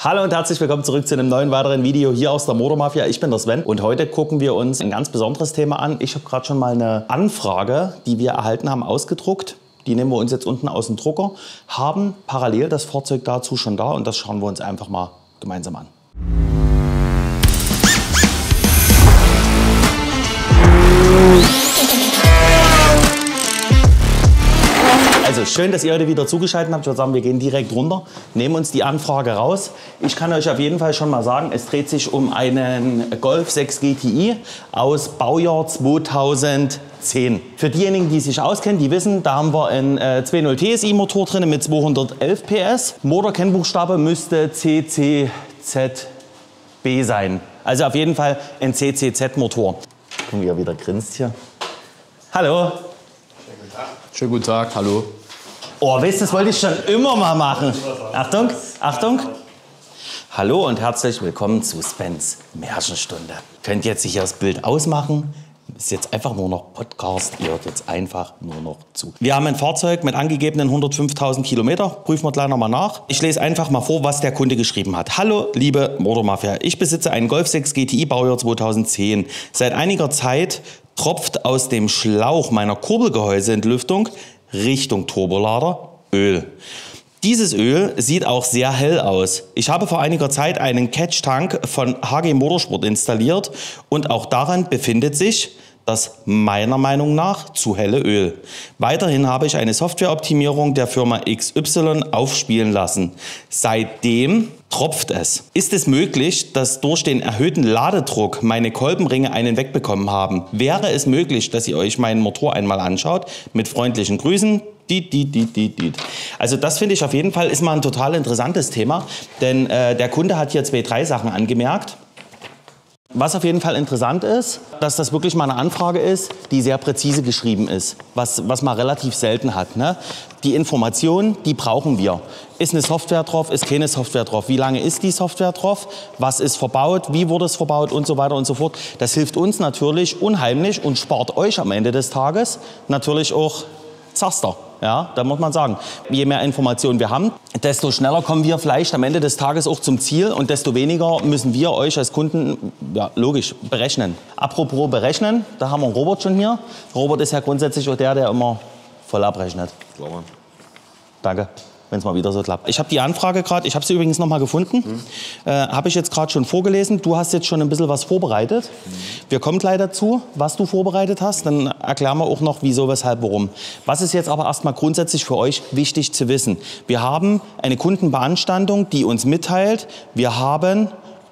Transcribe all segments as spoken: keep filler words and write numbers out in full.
Hallo und herzlich willkommen zurück zu einem neuen weiteren Video hier aus der Motormafia. Ich bin der Sven und heute gucken wir uns ein ganz besonderes Thema an. Ich habe gerade schon mal eine Anfrage, die wir erhalten haben, ausgedruckt. Die nehmen wir uns jetzt unten aus dem Drucker, haben parallel das Fahrzeug dazu schon da und das schauen wir uns einfach mal gemeinsam an. Also schön, dass ihr heute wieder zugeschaltet habt. Ich würde sagen, wir gehen direkt runter, nehmen uns die Anfrage raus. Ich kann euch auf jeden Fall schon mal sagen, es dreht sich um einen Golf sechs G T I aus Baujahr zweitausendzehn. Für diejenigen, die sich auskennen, die wissen, da haben wir einen äh, zwei Punkt null T S I Motor drin mit zweihundertelf P S. Motorkennbuchstabe müsste C C Z B sein. Also auf jeden Fall ein C C Z Motor. Gucken, wie er wieder grinst hier. Hallo. Schönen guten Tag, hallo. Oh, weißt du, das wollte ich schon immer mal machen. Achtung, Achtung. Hallo und herzlich willkommen zu Svens Märchenstunde. Könnt jetzt sicher das Bild ausmachen. Ist jetzt einfach nur noch Podcast. Ihr hört jetzt einfach nur noch zu. Wir haben ein Fahrzeug mit angegebenen hundertfünftausend Kilometer. Prüfen wir gleich nochmal nach. Ich lese einfach mal vor, was der Kunde geschrieben hat. Hallo, liebe Motormafia. Ich besitze einen Golf sechs G T I Baujahr zweitausendzehn. Seit einiger Zeit tropft aus dem Schlauch meiner Kurbelgehäuseentlüftung Richtung Turbolader Öl. Dieses Öl sieht auch sehr hell aus. Ich habe vor einiger Zeit einen Catch-Tank von H G Motorsport installiert und auch daran befindet sich das meiner Meinung nach zu helle Öl. Weiterhin habe ich eine Softwareoptimierung der Firma X Y aufspielen lassen. Seitdem tropft es. Ist es möglich, dass durch den erhöhten Ladedruck meine Kolbenringe einen wegbekommen haben? Wäre es möglich, dass ihr euch meinen Motor einmal anschaut? Mit freundlichen Grüßen. Die, die, die, die, die. Also das finde ich auf jeden Fall ist mal ein total interessantes Thema, denn äh, der Kunde hat hier zwei, drei Sachen angemerkt. Was auf jeden Fall interessant ist, dass das wirklich mal eine Anfrage ist, die sehr präzise geschrieben ist, was, was man relativ selten hat. Ne? Die Informationen, die brauchen wir. Ist eine Software drauf, ist keine Software drauf? Wie lange ist die Software drauf? Was ist verbaut? Wie wurde es verbaut? Und so weiter und so fort. Das hilft uns natürlich unheimlich und spart euch am Ende des Tages natürlich auch Zaster. Ja, da muss man sagen, je mehr Informationen wir haben, desto schneller kommen wir vielleicht am Ende des Tages auch zum Ziel und desto weniger müssen wir euch als Kunden, ja, logisch, berechnen. Apropos berechnen, da haben wir Robert schon hier. Robert ist ja grundsätzlich auch der, der immer voll abrechnet. Klar. Danke, wenn es mal wieder so klappt. Ich habe die Anfrage gerade, ich habe sie übrigens noch mal gefunden, mhm. äh, habe ich jetzt gerade schon vorgelesen. Du hast jetzt schon ein bisschen was vorbereitet. Mhm. Wir kommen gleich dazu, was du vorbereitet hast. Dann erklären wir auch noch, wieso, weshalb, warum. Was ist jetzt aber erstmal grundsätzlich für euch wichtig zu wissen? Wir haben eine Kundenbeanstandung, die uns mitteilt, wir haben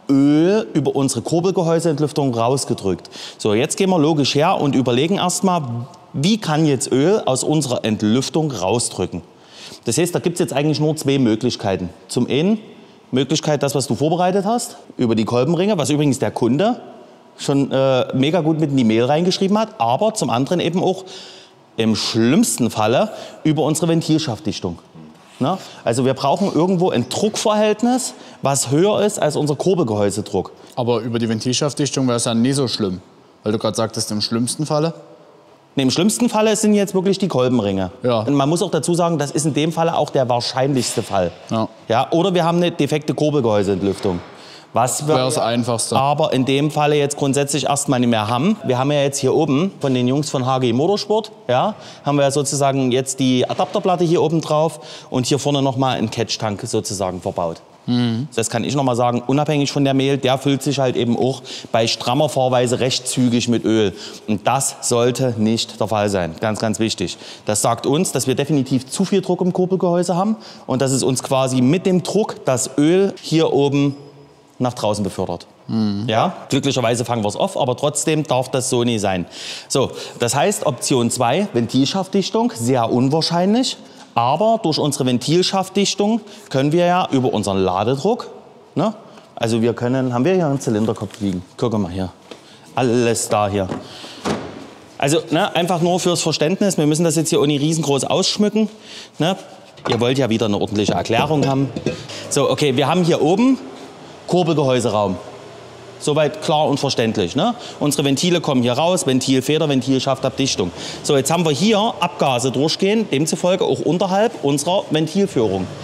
Öl über unsere Kurbelgehäuseentlüftung rausgedrückt. So, jetzt gehen wir logisch her und überlegen erstmal, wie kann jetzt Öl aus unserer Entlüftung rausdrücken? Das heißt, da gibt es jetzt eigentlich nur zwei Möglichkeiten. Zum einen Möglichkeit, das, was du vorbereitet hast, über die Kolbenringe, was übrigens der Kunde schon äh, mega gut mit in die Mail reingeschrieben hat, aber zum anderen eben auch im schlimmsten Falle über unsere Ventilschaftdichtung. Na? Also wir brauchen irgendwo ein Druckverhältnis, was höher ist als unser Kurbelgehäusedruck. Aber über die Ventilschaftdichtung wäre es ja nicht so schlimm, weil du gerade sagtest, im schlimmsten Falle. Nee, im schlimmsten Falle sind jetzt wirklich die Kolbenringe. Ja. Und man muss auch dazu sagen, das ist in dem Falle auch der wahrscheinlichste Fall. Ja. Ja, oder wir haben eine defekte Kurbelgehäuseentlüftung. Was wir wäre das Einfachste. aber in dem Falle jetzt grundsätzlich erstmal nicht mehr haben. Wir haben ja jetzt hier oben von den Jungs von H G Motorsport, ja, haben wir ja sozusagen jetzt die Adapterplatte hier oben drauf und hier vorne nochmal einen Catch-Tank sozusagen verbaut. Mhm. Das kann ich noch mal sagen, unabhängig von der Mail, der füllt sich halt eben auch bei strammer Fahrweise recht zügig mit Öl. Und das sollte nicht der Fall sein, ganz, ganz wichtig. Das sagt uns, dass wir definitiv zu viel Druck im Kurbelgehäuse haben und dass es uns quasi mit dem Druck das Öl hier oben nach draußen befördert. Mhm. Ja, glücklicherweise fangen wir es auf, aber trotzdem darf das so nicht sein. So, das heißt, Option zwei, Ventilschaftdichtung, sehr unwahrscheinlich. Aber durch unsere Ventilschaftdichtung können wir ja über unseren Ladedruck, ne? Also wir können, haben wir hier einen Zylinderkopf liegen? Guck mal hier, alles da hier. Also ne, einfach nur fürs Verständnis, wir müssen das jetzt hier ohne riesengroß ausschmücken. Ne? Ihr wollt ja wieder eine ordentliche Erklärung haben. So, okay, wir haben hier oben Kurbelgehäuseraum. Soweit klar und verständlich. Ne? Unsere Ventile kommen hier raus, Ventilfeder, Ventilschaftabdichtung. So, jetzt haben wir hier Abgase durchgehen, demzufolge auch unterhalb unserer Ventilführung.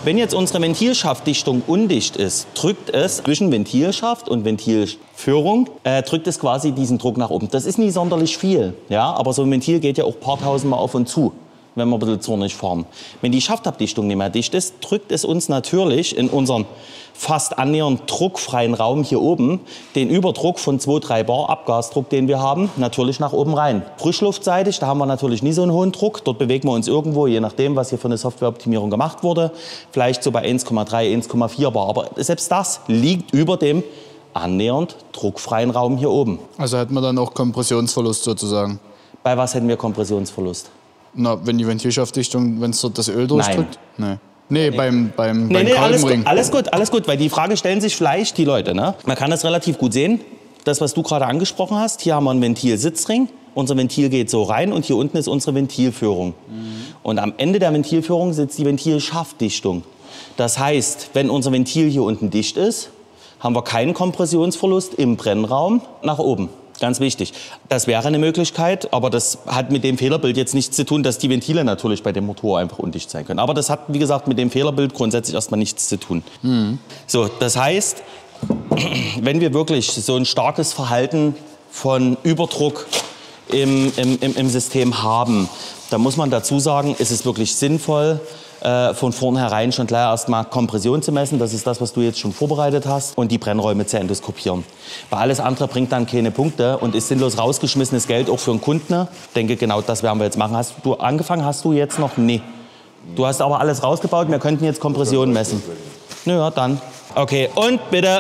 Wenn jetzt unsere Ventilschaftdichtung undicht ist, drückt es zwischen Ventilschaft und Ventilführung, äh, drückt es quasi diesen Druck nach oben. Das ist nie sonderlich viel, ja, aber so ein Ventil geht ja auch ein paar tausend Mal auf und zu, wenn wir ein bisschen zornig fahren. Wenn die Schaftabdichtung nicht mehr dicht ist, drückt es uns natürlich in unseren fast annähernd druckfreien Raum hier oben den Überdruck von zwei, drei Bar Abgasdruck, den wir haben, natürlich nach oben rein. Frischluftseitig, da haben wir natürlich nie so einen hohen Druck. Dort bewegen wir uns irgendwo, je nachdem, was hier für eine Softwareoptimierung gemacht wurde, vielleicht so bei eins Komma drei, eins Komma vier Bar. Aber selbst das liegt über dem annähernd druckfreien Raum hier oben. Also hätten wir dann auch Kompressionsverlust sozusagen? Bei was hätten wir Kompressionsverlust? Na, wenn die Ventilschaftdichtung, wenn es dort das Öl durchdrückt? Nein. Nee, nee, beim, beim, nee, beim nee, alles Kolbenring. gut, alles gut, alles gut, weil die Frage stellen sich vielleicht die Leute. Ne? Man kann das relativ gut sehen, das, was du gerade angesprochen hast. Hier haben wir einen Ventilsitzring, unser Ventil geht so rein und hier unten ist unsere Ventilführung. Mhm. Und am Ende der Ventilführung sitzt die Ventilschaftdichtung. Das heißt, wenn unser Ventil hier unten dicht ist, haben wir keinen Kompressionsverlust im Brennraum nach oben. Ganz wichtig. Das wäre eine Möglichkeit, aber das hat mit dem Fehlerbild jetzt nichts zu tun, dass die Ventile natürlich bei dem Motor einfach undicht sein können. Aber das hat, wie gesagt, mit dem Fehlerbild grundsätzlich erstmal nichts zu tun. Mhm. So, das heißt, wenn wir wirklich so ein starkes Verhalten von Überdruck im, im, im, im System haben, dann muss man dazu sagen, ist es wirklich sinnvoll, äh, von vornherein schon gleich erstmal Kompression zu messen. Das ist das, was du jetzt schon vorbereitet hast. Und die Brennräume zu endoskopieren. Weil alles andere bringt dann keine Punkte und ist sinnlos rausgeschmissenes Geld auch für einen Kunden. Ich denke, genau das werden wir jetzt machen. Hast du angefangen? Hast du jetzt noch? Nee. Du hast aber alles rausgebaut. Wir könnten jetzt Kompression messen. Ja, dann. Okay, und bitte.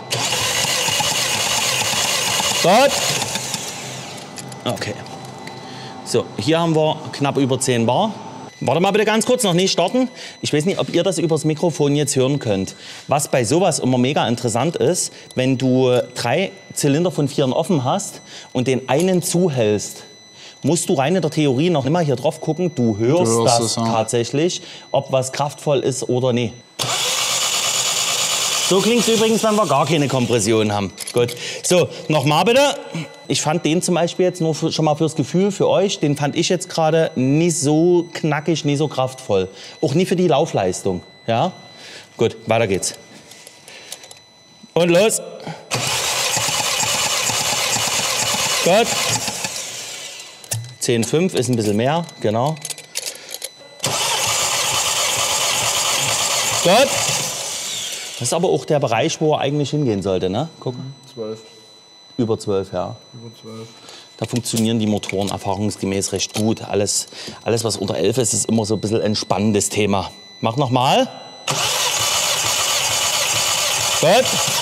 Gut. Okay. So, hier haben wir knapp über zehn Bar. Warte mal bitte ganz kurz, noch nicht starten. Ich weiß nicht, ob ihr das übers Mikrofon jetzt hören könnt. Was bei sowas immer mega interessant ist, wenn du drei Zylinder von vieren offen hast und den einen zuhältst, musst du rein in der Theorie noch immer hier drauf gucken, du hörst, du hörst das es, ja. tatsächlich, ob was kraftvoll ist oder nicht. So klingt es übrigens, wenn wir gar keine Kompression haben. Gut. So, nochmal bitte. Ich fand den zum Beispiel jetzt nur für, schon mal fürs Gefühl für euch, den fand ich jetzt gerade nicht so knackig, nicht so kraftvoll. Auch nie für die Laufleistung. Ja? Gut, weiter geht's. Und los. Gut. zehn Komma fünf ist ein bisschen mehr, genau. Gut. Das ist aber auch der Bereich, wo er eigentlich hingehen sollte, ne? Guck. zwölf. Über zwölf, ja. Über zwölf. Da funktionieren die Motoren erfahrungsgemäß recht gut. Alles, alles was unter elf ist, ist immer so ein bisschen ein spannendes Thema. Mach noch mal. Gut.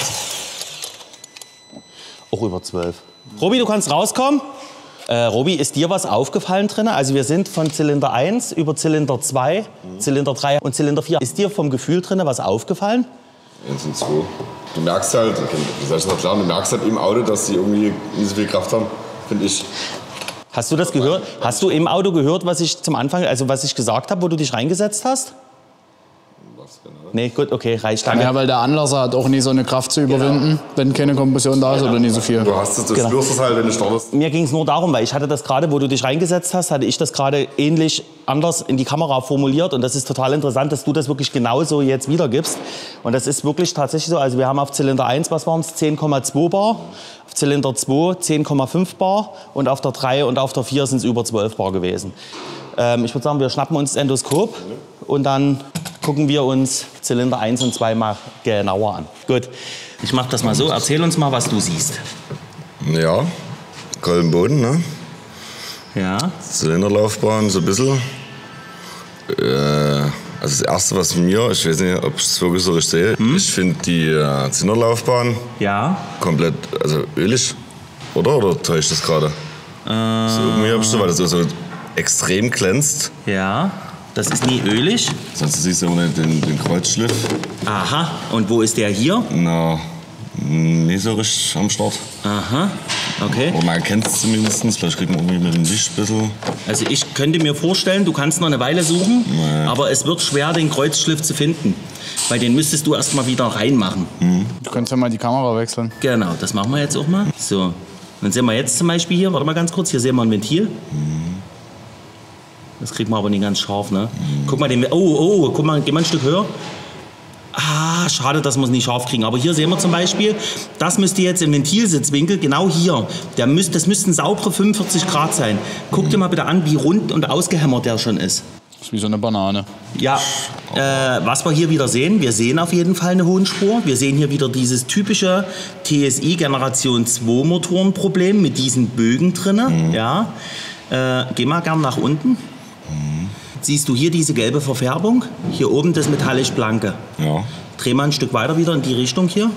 Auch über zwölf. Robi, du kannst rauskommen. Äh, Robi, ist dir was aufgefallen drin? Also wir sind von Zylinder eins über Zylinder zwei, mhm. Zylinder drei und Zylinder vier. Ist dir vom Gefühl drin was aufgefallen? eins und zwei. Du merkst halt, wie soll ich das klar, du merkst halt im Auto, dass die irgendwie nicht so viel Kraft haben, finde ich. Hast du das gehört? Hast du im Auto gehört, was ich zum Anfang, also was ich gesagt habe, wo du dich reingesetzt hast? Was genau? Nee, gut, okay, reicht. Danke. Ja, weil der Anlasser hat auch nie so eine Kraft zu überwinden, genau. wenn keine Kompression da ist oder nie so viel. Du hast es, du genau. spürst es halt, wenn du startest. Mir ging es nur darum, weil ich hatte das gerade, wo du dich reingesetzt hast, hatte ich das gerade ähnlich anders in die Kamera formuliert und das ist total interessant, dass du das wirklich genauso jetzt wiedergibst. Und das ist wirklich tatsächlich so, also wir haben auf Zylinder eins, was waren es, zehn Komma zwei Bar, auf Zylinder zwei zehn Komma fünf Bar und auf der drei und auf der vier sind es über zwölf Bar gewesen. Ähm, ich würde sagen, wir schnappen uns das Endoskop und dann gucken wir uns Zylinder eins und zwei mal genauer an. Gut, ich mache das mal so. Erzähl uns mal, was du siehst. Ja, Kolbenboden, ne? Ja. Zylinderlaufbahn, so ein bisschen. Äh, also das Erste, was mir, ich weiß nicht, ob ich es wirklich so richtig sehe, hm? ich finde die äh, Zylinderlaufbahn ja. komplett, also ölig, oder? Oder täuscht das gerade? Äh, so, irgendwie hab ich so, weil das so, so extrem glänzt. Ja. Das ist nie ölig. Sonst siehst du immer den, den Kreuzschliff. Aha. Und wo ist der hier? Na, nicht so richtig am Start. Aha. Okay. Aber man erkennt es zumindest. Vielleicht kriegt man irgendwie mit dem Licht ein bisschen. Also ich könnte mir vorstellen, du kannst noch eine Weile suchen, nee. aber es wird schwer, den Kreuzschliff zu finden. Weil den müsstest du erst mal wieder reinmachen. Mhm. Du kannst ja mal die Kamera wechseln. Genau, das machen wir jetzt auch mal. So. Dann sehen wir jetzt zum Beispiel hier, warte mal ganz kurz, hier sehen wir ein Ventil. Mhm. Das kriegt man aber nicht ganz scharf, ne? Mhm. Guck mal, den, oh, oh, guck mal, geh mal ein Stück höher. Ah, schade, dass wir es nicht scharf kriegen. Aber hier sehen wir zum Beispiel, das müsste jetzt im Ventilsitzwinkel, genau hier, der müsst, das müssten saubere fünfundvierzig Grad sein. Guck dir mal bitte an, wie rund und ausgehämmert der schon ist. Das ist wie so eine Banane. Ja, äh, was wir hier wieder sehen, wir sehen auf jeden Fall eine Hohnspur. Wir sehen hier wieder dieses typische T S I Generation zwei Motorenproblem mit diesen Bögen drin. Mhm. Ja. Äh, geh mal gern nach unten. Mhm. Siehst du hier diese gelbe Verfärbung? Hier oben das metallisch blanke. Ja. Dreh mal ein Stück weiter wieder in die Richtung hier.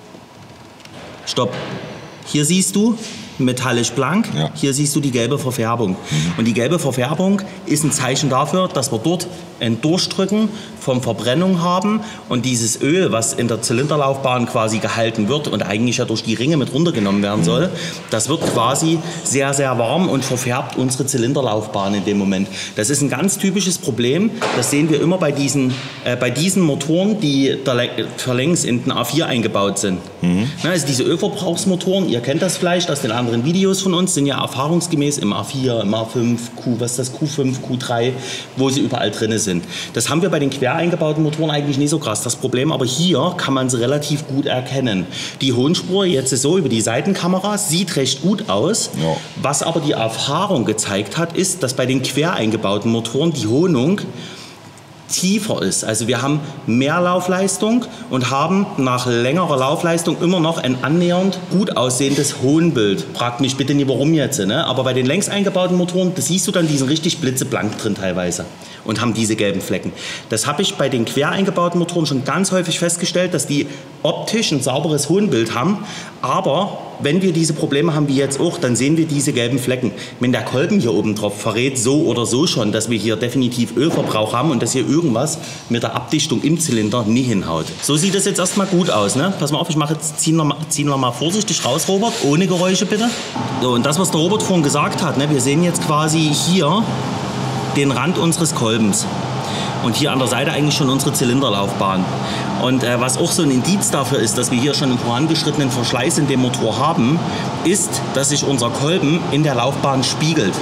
Stopp. Hier siehst du metallisch blank, ja. Hier siehst du die gelbe Verfärbung. Mhm. Und die gelbe Verfärbung ist ein Zeichen dafür, dass wir dort ein Durchdrücken von Verbrennung haben und dieses Öl, was in der Zylinderlaufbahn quasi gehalten wird und eigentlich ja durch die Ringe mit runtergenommen werden soll, mhm. das wird quasi sehr, sehr warm und verfärbt unsere Zylinderlaufbahn in dem Moment. Das ist ein ganz typisches Problem, das sehen wir immer bei diesen, äh, bei diesen Motoren, die verlängs in den A vier eingebaut sind. Mhm. Na, also diese Ölverbrauchsmotoren, ihr kennt das vielleicht aus den anderen Videos von uns, sind ja erfahrungsgemäß im A vier, im A fünf, Q, was ist das, Q fünf, Q drei, wo sie überall drin sind. Das haben wir bei den quer eingebauten Motoren eigentlich nicht so krass. Das Problem aber hier kann man sie relativ gut erkennen. Die Hohnspur jetzt so über die Seitenkamera sieht recht gut aus. Ja. Was aber die Erfahrung gezeigt hat, ist, dass bei den quer eingebauten Motoren die Hohnung tiefer ist. Also wir haben mehr Laufleistung und haben nach längerer Laufleistung immer noch ein annähernd gut aussehendes Hohnbild. Fragt mich bitte nicht, warum jetzt. Ne? Aber bei den längs eingebauten Motoren, da siehst du dann diesen richtig blitzeblank drin teilweise und haben diese gelben Flecken. Das habe ich bei den quer eingebauten Motoren schon ganz häufig festgestellt, dass die optisch ein sauberes Hohnbild haben. Aber wenn wir diese Probleme haben wie jetzt auch, dann sehen wir diese gelben Flecken. Wenn der Kolben hier oben drauf verrät so oder so schon, dass wir hier definitiv Ölverbrauch haben und dass hier irgendwas mit der Abdichtung im Zylinder nie hinhaut. So sieht das jetzt erstmal gut aus. Ne? Pass mal auf, ich mache jetzt, ziehen wir mal, ziehen wir mal vorsichtig raus, Robert, ohne Geräusche bitte. So, und das, was der Robert vorhin gesagt hat, ne? Wir sehen jetzt quasi hier den Rand unseres Kolbens. Und hier an der Seite eigentlich schon unsere Zylinderlaufbahn. Und äh, was auch so ein Indiz dafür ist, dass wir hier schon einen vorangeschrittenen Verschleiß in dem Motor haben, ist, dass sich unser Kolben in der Laufbahn spiegelt.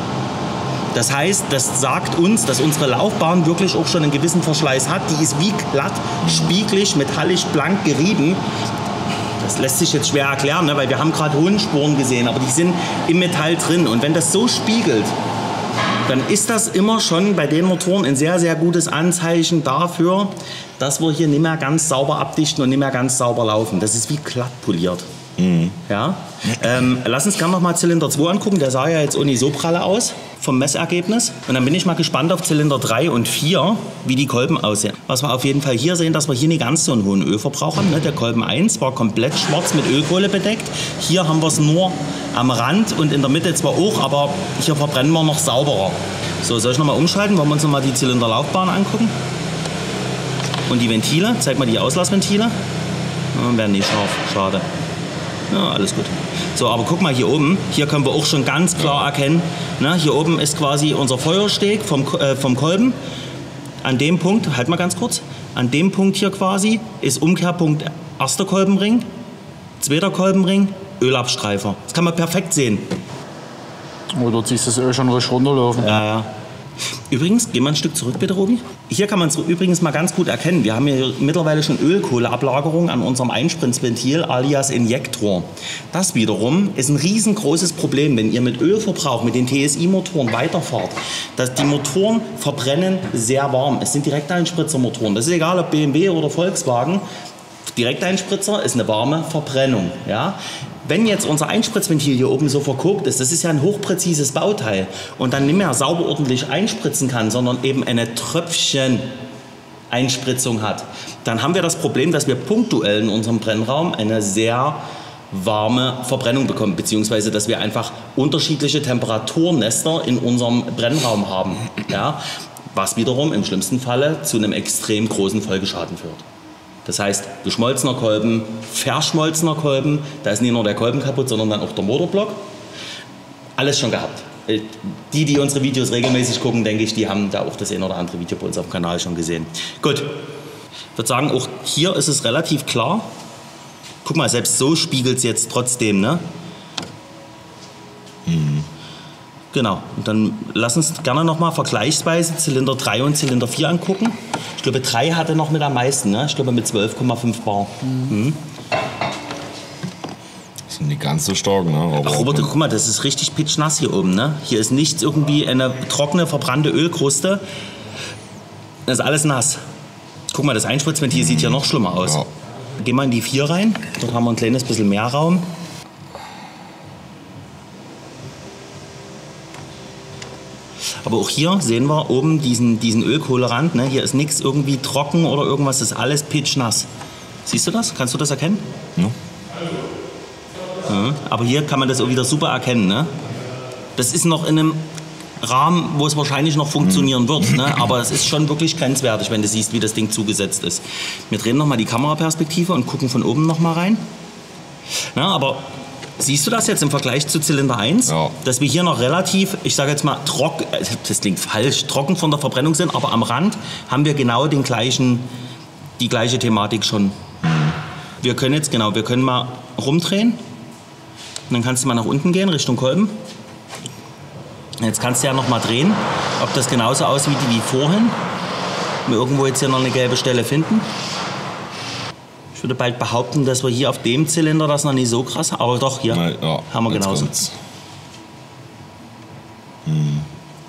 Das heißt, das sagt uns, dass unsere Laufbahn wirklich auch schon einen gewissen Verschleiß hat. Die ist wie glatt, spiegelig, metallisch blank gerieben. Das lässt sich jetzt schwer erklären, ne? Weil wir haben gerade Hohnspuren gesehen, aber die sind im Metall drin. Und wenn das so spiegelt, dann ist das immer schon bei den Motoren ein sehr, sehr gutes Anzeichen dafür, dass wir hier nicht mehr ganz sauber abdichten und nicht mehr ganz sauber laufen. Das ist wie glatt poliert. Mhm. Ja? Ähm, lass uns gerne noch mal Zylinder zwei angucken. Der sah ja jetzt auch nicht so pralle aus vom Messergebnis. Und dann bin ich mal gespannt auf Zylinder drei und vier, wie die Kolben aussehen. Was wir auf jeden Fall hier sehen, dass wir hier nicht ganz so einen hohen Ölverbrauch haben. Ne? Der Kolben eins war komplett schwarz mit Ölkohle bedeckt. Hier haben wir es nur am Rand und in der Mitte zwar auch, aber hier verbrennen wir noch sauberer. So, soll ich noch mal umschalten? Wollen wir uns noch mal die Zylinderlaufbahn angucken? Und die Ventile, zeig mal die Auslassventile. Ja, werden nicht scharf, schade. Ja, alles gut. So, aber guck mal hier oben, hier können wir auch schon ganz klar erkennen, ne, hier oben ist quasi unser Feuersteg vom, äh, vom Kolben. An dem Punkt, halt mal ganz kurz, an dem Punkt hier quasi ist Umkehrpunkt erster Kolbenring, zweiter Kolbenring, Ölabstreifer. Das kann man perfekt sehen. Oh, dort siehst du das Öl schon ruhig runterlaufen. Ja, ja. Übrigens, geh mal ein Stück zurück bitte, Robi. Hier kann man es übrigens mal ganz gut erkennen. Wir haben hier mittlerweile schon Ölkohleablagerung an unserem Einspritzventil alias Injektor. Das wiederum ist ein riesengroßes Problem, wenn ihr mit Ölverbrauch, mit den T S I-Motoren weiterfahrt. Dass die Motoren verbrennen sehr warm. Es sind Direkteinspritzermotoren. Das ist egal, ob B M W oder Volkswagen. Direkteinspritzer ist eine warme Verbrennung. Ja? Wenn jetzt unser Einspritzventil hier oben so verkokt ist, das ist ja ein hochpräzises Bauteil und dann nicht mehr sauber ordentlich einspritzen kann, sondern eben eine Tröpfchen-Einspritzung hat, dann haben wir das Problem, dass wir punktuell in unserem Brennraum eine sehr warme Verbrennung bekommen, beziehungsweise dass wir einfach unterschiedliche Temperaturnester in unserem Brennraum haben, ja? Was wiederum im schlimmsten Falle zu einem extrem großen Folgeschaden führt. Das heißt, geschmolzener Kolben, verschmolzener Kolben, da ist nicht nur der Kolben kaputt, sondern dann auch der Motorblock. Alles schon gehabt. Die, die unsere Videos regelmäßig gucken, denke ich, die haben da auch das ein oder andere Video bei uns auf dem Kanal schon gesehen. Gut, ich würde sagen, auch hier ist es relativ klar. Guck mal, selbst so spiegelt es jetzt trotzdem, ne? Mhm. Genau. Und dann lass uns gerne noch mal vergleichsweise Zylinder drei und Zylinder vier angucken. Ich glaube, drei hatte noch mit am meisten, ne? Ich glaube mit zwölf Komma fünf Bar. Mhm. Mhm. Das sind nicht ganz so stark, ne? Aber Ach, Robert, guck mal, das ist richtig pitschnass hier oben, ne? Hier ist nichts irgendwie eine trockene, verbrannte Ölkruste. Das ist alles nass. Guck mal, das Einspritzventil sieht hier noch schlimmer aus. Ja. Geh mal in die vier rein. Dort haben wir ein kleines bisschen mehr Raum. Aber auch hier sehen wir oben diesen, diesen Ölkohlerand. Ne? Hier ist nichts irgendwie trocken oder irgendwas, das ist alles pitschnass. Siehst du das? Kannst du das erkennen? Ja. Ja. Aber hier kann man das auch wieder super erkennen. Ne? Das ist noch in einem Rahmen, wo es wahrscheinlich noch funktionieren wird. Ne? Aber es ist schon wirklich grenzwertig, wenn du siehst, wie das Ding zugesetzt ist. Wir drehen noch mal die Kameraperspektive und gucken von oben noch mal rein. Ja, aber siehst du das jetzt im Vergleich zu Zylinder eins? Ja. Dass wir hier noch relativ, ich sage jetzt mal, trocken, das klingt falsch, trocken von der Verbrennung sind, aber am Rand haben wir genau den gleichen, die gleiche Thematik schon. Wir können jetzt, genau, wir können mal rumdrehen. Und dann kannst du mal nach unten gehen, Richtung Kolben. Jetzt kannst du ja noch mal drehen, ob das genauso aussieht wie vorhin. Wir irgendwo jetzt hier noch eine gelbe Stelle finden. Ich würde bald behaupten, dass wir hier auf dem Zylinder das noch nicht so krass haben. Aber doch, hier Nein, ja, haben wir genauso. Hm.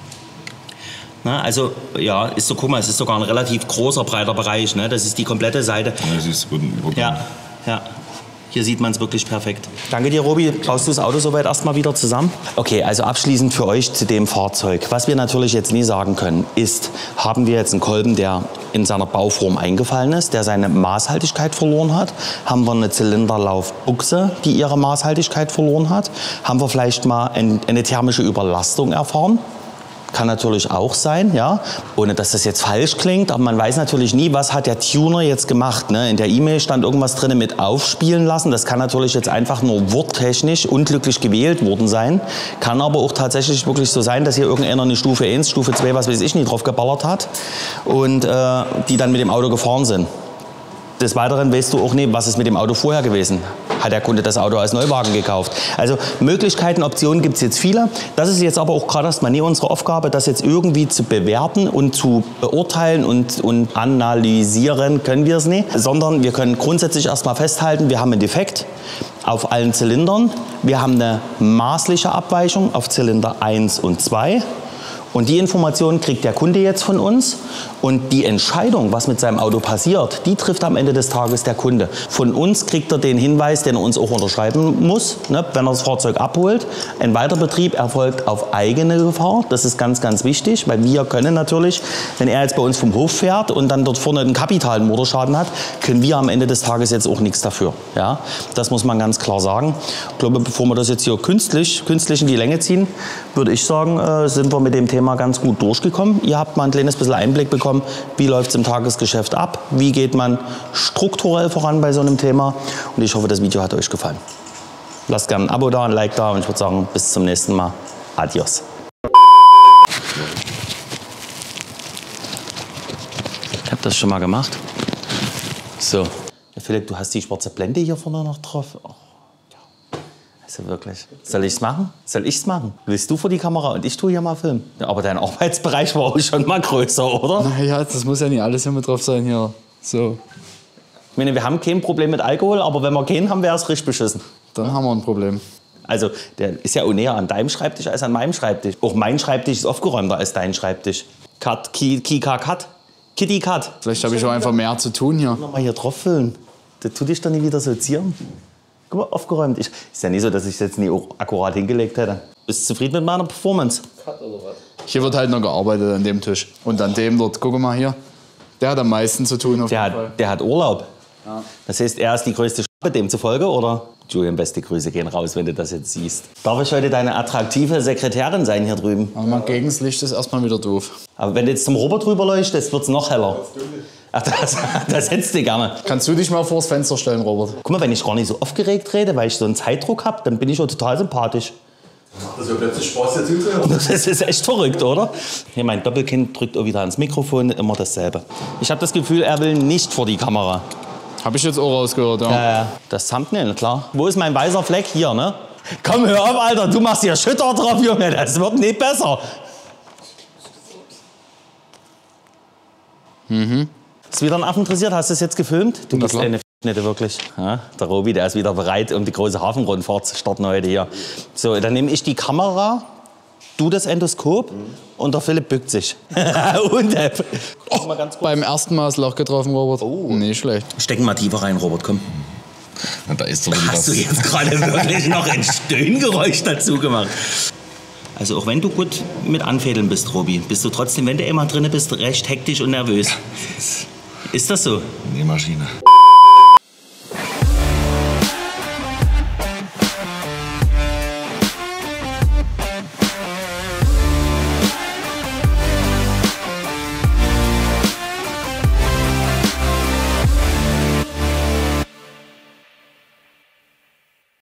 Na, also, ja, ist so, guck mal, es ist sogar ein relativ großer, breiter Bereich. Ne? Das ist die komplette Seite. Ja, das ist gut, gut. Ja, ja. Hier sieht man es wirklich perfekt. Danke dir, Robi. Baust du das Auto soweit erstmal wieder zusammen? Okay, also abschließend für euch zu dem Fahrzeug. Was wir natürlich jetzt nie sagen können, ist, haben wir jetzt einen Kolben, der in seiner Bauform eingefallen ist, der seine Maßhaltigkeit verloren hat? Haben wir eine Zylinderlaufbuchse, die ihre Maßhaltigkeit verloren hat? Haben wir vielleicht mal eine thermische Überlastung erfahren? Kann natürlich auch sein, ja, ohne dass das jetzt falsch klingt, aber man weiß natürlich nie, was hat der Tuner jetzt gemacht. Ne? In der E-Mail stand irgendwas drin mit aufspielen lassen. Das kann natürlich jetzt einfach nur worttechnisch unglücklich gewählt worden sein. Kann aber auch tatsächlich wirklich so sein, dass hier irgendeiner eine Stufe eins, Stufe zwei, was weiß ich nicht, drauf geballert hat und äh, die dann mit dem Auto gefahren sind. Des Weiteren weißt du auch nicht, was ist mit dem Auto vorher gewesen. Hat der Kunde das Auto als Neuwagen gekauft? Also Möglichkeiten, Optionen gibt es jetzt viele. Das ist jetzt aber auch gerade erstmal nie unsere Aufgabe, das jetzt irgendwie zu bewerten und zu beurteilen und, und analysieren können wir es nicht. Sondern wir können grundsätzlich erstmal festhalten, wir haben einen Defekt auf allen Zylindern. Wir haben eine maßliche Abweichung auf Zylinder eins und zwei. Und die Information kriegt der Kunde jetzt von uns. Und die Entscheidung, was mit seinem Auto passiert, die trifft am Ende des Tages der Kunde. Von uns kriegt er den Hinweis, den er uns auch unterschreiben muss, ne, wenn er das Fahrzeug abholt. Ein Weiterbetrieb erfolgt auf eigene Gefahr. Das ist ganz, ganz wichtig, weil wir können natürlich, wenn er jetzt bei uns vom Hof fährt und dann dort vorne einen kapitalen Motorschaden hat, können wir am Ende des Tages jetzt auch nichts dafür. Ja? Das muss man ganz klar sagen. Ich glaube, bevor wir das jetzt hier künstlich, künstlich in die Länge ziehen, würde ich sagen, äh, sind wir mit dem Thema ganz gut durchgekommen. Ihr habt mal ein kleines bisschen Einblick bekommen, wie läuft es im Tagesgeschäft ab, wie geht man strukturell voran bei so einem Thema. Und ich hoffe, das Video hat euch gefallen. Lasst gerne ein Abo da, ein Like da und ich würde sagen, bis zum nächsten Mal. Adios. Ich habe das schon mal gemacht. So. Philipp, du hast die schwarze Blende hier vorne noch drauf. Oh. Also wirklich. Soll ich's machen? Soll ich's machen? Willst du vor die Kamera und ich tue hier mal filmen? Ja, aber dein Arbeitsbereich war auch schon mal größer, oder? Naja, das muss ja nicht alles immer drauf sein hier. So. Ich meine, wir haben kein Problem mit Alkohol, aber wenn wir keinen haben, wäre es richtig beschissen. Dann haben wir ein Problem. Also, der ist ja auch näher an deinem Schreibtisch als an meinem Schreibtisch. Auch mein Schreibtisch ist aufgeräumter als dein Schreibtisch. Cut, Kika, Cut. Kitty, Cut. Vielleicht habe ich auch einfach mehr zu tun hier. Nochmal hier drauf füllen. Das tut dich doch nicht wieder so zieren. Guck mal, aufgeräumt. Ich, ist ja nicht so, dass ich es jetzt nie auch akkurat hingelegt hätte. Bist du zufrieden mit meiner Performance? Cut oder was? Hier wird halt noch gearbeitet an dem Tisch. Und an dem dort, guck mal hier. Der hat am meisten zu tun. Auf der, jeden Fall. Hat, der hat Urlaub. Ja. Das heißt, er ist die größte Sch***e demzufolge, oder? Julian, beste Grüße gehen raus, wenn du das jetzt siehst. Darf ich heute deine attraktive Sekretärin sein hier drüben? Aber mal gegen das Licht ist erstmal wieder doof. Aber wenn du jetzt zum Robert drüber leuchtest, wird es noch heller. Ach, das, das hättest du gerne. Kannst du dich mal vors Fenster stellen, Robert? Guck mal, wenn ich gar nicht so aufgeregt rede, weil ich so einen Zeitdruck habe, dann bin ich auch total sympathisch. Macht das ja plötzlich Spaß, hier zuzuhören? Das ist echt verrückt, oder? Hier, mein Doppelkind drückt auch wieder ans Mikrofon, immer dasselbe. Ich habe das Gefühl, er will nicht vor die Kamera. Habe ich jetzt auch rausgehört, ja. Ja, ja. Das Thumbnail, klar. Wo ist mein weißer Fleck? Hier, ne? Komm, hör auf, Alter. Du machst hier Schütter drauf, Junge. Das wird nicht besser. Mhm. Ist wieder ein Affen interessiert? Hast du es jetzt gefilmt? Du Na bist klar. eine F***nette, wirklich. Ja, der Robi, der ist wieder bereit, um die große Hafenrundfahrt zu starten heute hier. So, dann nehme ich die Kamera, du das Endoskop und der Philipp bückt sich. Und äh, Oh, mal ganz kurz. Beim ersten Mal das Loch getroffen, Robert. Oh. Nicht schlecht. stecken mal tiefer rein, Robert, komm. Na, da ist doch wieder Hast du was. jetzt gerade wirklich noch ein Stöhngeräusch dazu gemacht? Also auch wenn du gut mit Anfädeln bist, Robi, bist du trotzdem, wenn du immer drin bist, recht hektisch und nervös. Ist das so? Die Maschine.